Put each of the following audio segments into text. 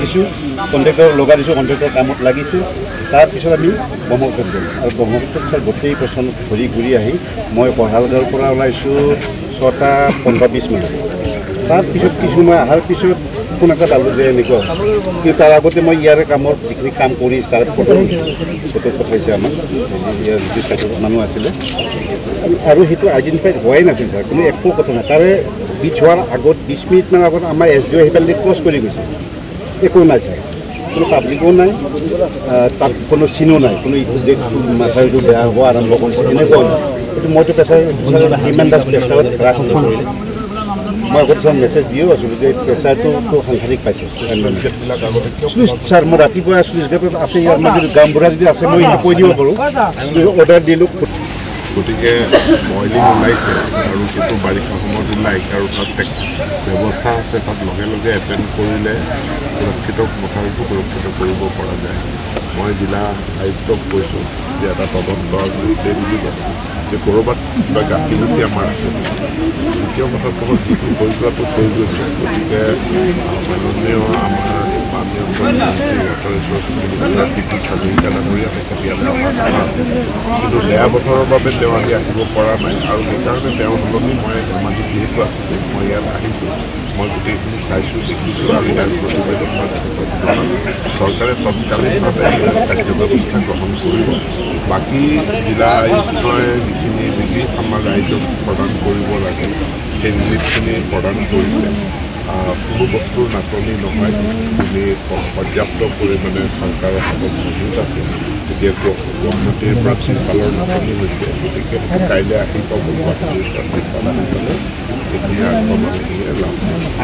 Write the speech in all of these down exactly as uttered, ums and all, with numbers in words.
দিছোঁ, কণ্ট্ৰেক্টৰ লগাই দিছোঁ, কণ্ট্ৰেক্টৰ কামত লাগিছে। তাৰপিছত আমি ব্ৰহ্মপুত্ৰত গ'লোঁ আৰু ব্ৰহ্মপুত্ৰত ছাৰ গোটেই পচন ঘূৰি ঘূৰি আহি মই কঁঠালগাঁৱৰ পৰা ওলাইছোঁ ছটা পোন্ধৰ বিছ মিনিট। তাৰপিছত কিছু সময় অহাৰ পিছত ফোন এটা পালোঁ যে এনেকুৱা, কিন্তু তাৰ আগতে মই ইয়াৰে কামৰ যিখিনি কাম কৰি তাৰ ফটো ফটো পঠাইছে আমাক, ইয়াৰ যিটো চাইডত মানুহ আছিলে আৰু সেইটো আইডেণ্টিফাই হোৱাই নাছিল ছাৰ, কোনো একো কথা নাই। তাৰে বিচ হোৱাৰ আগত বিছ মিনিটমান আগত আমাৰ এছ ডি অ' সেইফালে ক্ৰছ কৰি গৈছে, একো নাই ছাৰ, কোনো পাব্লিকো নাই, তাত কোনো চিনো নাই, কোনো যে মাথাউৰিটো বেয়া হ'ব আৰম্ভ কৰিছে এনেকুৱা নাই। এইটো মইতো প্ৰেছাৰ হিমান দাস প্ৰেছাৰত ৰাছ নকৰিলোঁ। মই আগতে ছাৰ মেছেজ দিও আছিলোঁ যে প্ৰেছাৰটোতো সাংঘাতিক পাইছে। শ্লুইচ ছাৰ মই ৰাতিপুৱা শ্লুইচ গেটত আছে, ইয়াৰ মই যদি গাঁওবুঢ়া যদি আছে মই সেইটো কৈ দিব পাৰোঁ, অৰ্ডাৰ দিলোঁ। গতিকে বইলিং ওলাইছে আৰু সেইটো বাৰিষা সময়ত ওলাই আৰু তাত ব্যৱস্থা আছে, তাত লগে লগে এটেণ্ড কৰিলে সুৰক্ষিত মথাউৰিটো সুৰক্ষিত কৰিব পৰা যায়। মই জিলা আয়ুক্তক কৈছোঁ যে এটা তদন্ত নিৰ্দেশ দিব যে ক'ৰবাত কিবা গাফিলতি আমাৰ আছে। দ্বিতীয় কথাটো হ'ল যিটো হৈ যোৱাটো হৈ গৈছে, গতিকে মাননীয় আমাৰ মাননীয় প্ৰধানমন্ত্ৰী water resource minister P T Hazarika ডাঙৰীয়া তেখেত ইয়ালৈ অহাৰ কথা আছিল, কিন্তু বেয়া বতৰৰ বাবে তেওঁ আহি আহিব পৰা নাই আৰু সেইকাৰণে তেওঁৰ সলনি মই ধেমাজি যিহেতু আছিলোঁ মই ইয়াত আহিছোঁ। মই গোটেইখিনি চাইছোঁ, দেখিছোঁ আৰু ইয়াৰ প্ৰতিবেদন মই চৰকাৰে তৎকালীনভাৱে কাৰ্যব্যৱস্থা গ্ৰহণ কৰিব। বাকী জিলা আয়ুক্তই যিখিনি ৰিলিফ আমাৰ ৰাইজক প্ৰদান কৰিব লাগে সেই ৰিলিফখিনি প্ৰদান কৰিছে। কোনো বস্তুৰ নাটনি নহয়, তুমি পৰ্যাপ্ত পৰিমাণে চৰকাৰৰ হাতত মজুত আছে। এতিয়া গুৱাহাটীৰ পৰা তিৰপালৰ নাটনি হৈছে, গতিকে কাইলৈ আহি পাব গুৱাহাটীৰ পৰা তিৰপাল আহি পালে এইখিনি আক্ৰমণখিনিয়ে লাভ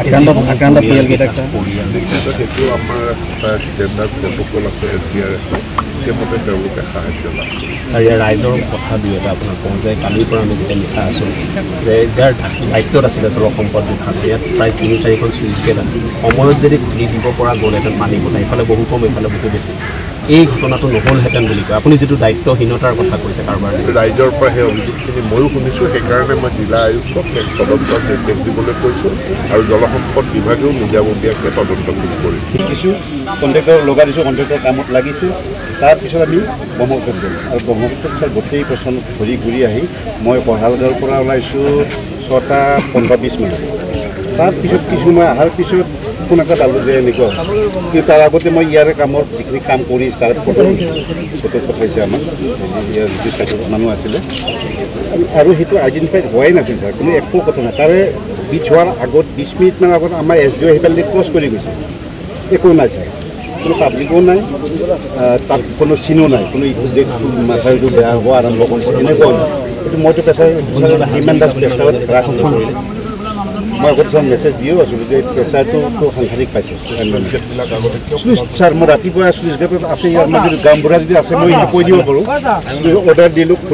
সেইটো আমাৰ এটা ষ্টেণ্ডাৰ্ড প্ৰট'কল আছে এছ ডি আৰ এফত, সেইমতে তেওঁলোকে সাহায্য লাভ কৰে। ছাৰ ইয়াৰ ৰাইজৰ কথা দুই এটা আপোনাক কওঁ যে কালিৰ পৰা আমি যেতিয়া লিখা আছোঁ যে যাৰ দায়িত্বত আছিলে জল সম্পদ বিভাগ, ইয়াত প্ৰায় তিনি চাৰিখন চুইচ গেট আছিল, সময়ত যদি খুলি দিব পৰা গ'লহেঁতেন পানী পতা, ইফালে বহু কম এইফালে বহু বেছি, এই ঘটনাটো নহ'লহেঁতেন বুলি কয়। আপুনি যিটো দায়িত্বহীনতাৰ কথা কৈছে কাৰোবাৰ ৰাইজৰ পৰা সেই অভিযোগখিনি ময়ো শুনিছোঁ, সেইকাৰণে মই জিলা আয়ুক্তক এক তদন্তৰ নিৰ্দেশ দিবলৈ কৈছোঁ আৰু জলসম্পদ বিভাগেও নিজাববীয়াকৈ তদন্তখিনি কৰিছে। দিছোঁ, কণ্ট্ৰেক্টৰ লগাই দিছোঁ, কণ্ট্ৰেক্টৰ কামত লাগিছে। তাৰপিছত আমি ব্ৰহ্মপুত্ৰত গ'লোঁ আৰু ব্ৰহ্মপুত্ৰত ছাৰ গোটেই পচন ঘূৰি ঘূৰি আহি মই কঁঠালগাঁৱৰ পৰা ওলাইছোঁ ছটা পোন্ধৰ বিছ মিনিট। তাৰপিছত কিছু সময় অহাৰ পিছত ফোন এটা পালোঁ যে এনেকুৱা, কিন্তু তাৰ আগতে মই ইয়াৰে কামৰ যিখিনি কাম কৰি তাৰ ফটো ফটো পঠাইছে আমাক, ইয়াৰ যিটো চাইডত মানুহ আছিলে আৰু সেইটো আইডেণ্টিফাই হোৱাই নাছিল ছাৰ, কোনো একো কথা নাই। তাৰে বিচ হোৱাৰ আগত বিছ মিনিটমান আগত আমাৰ এছ ডি অ' সেইফালে ক্ৰছ কৰি গৈছে, একো নাই ছাৰ, কোনো পাব্লিকো নাই, তাত কোনো চিনো নাই, কোনো যে মাথাউৰিটো বেয়া হ'ব আৰম্ভ কৰিছে এনেকুৱা নাই। এইটো মইতো প্ৰেছাৰ হিমান দাস প্ৰেছাৰত ৰাছ নকৰিলোঁ। মই আগতে ছাৰ মেছেজ দিও আছিলোঁ যে প্ৰেছাৰটোতো সাংঘাতিক পাইছে। শ্লুইচ ছাৰ মই ৰাতিপুৱা শ্লুইচ গেটত আছে, ইয়াৰ মই যদি গাঁওবুঢ়া যদি আছে মই সেইটো কৈ দিব পাৰোঁ, অৰ্ডাৰ দিলোঁ।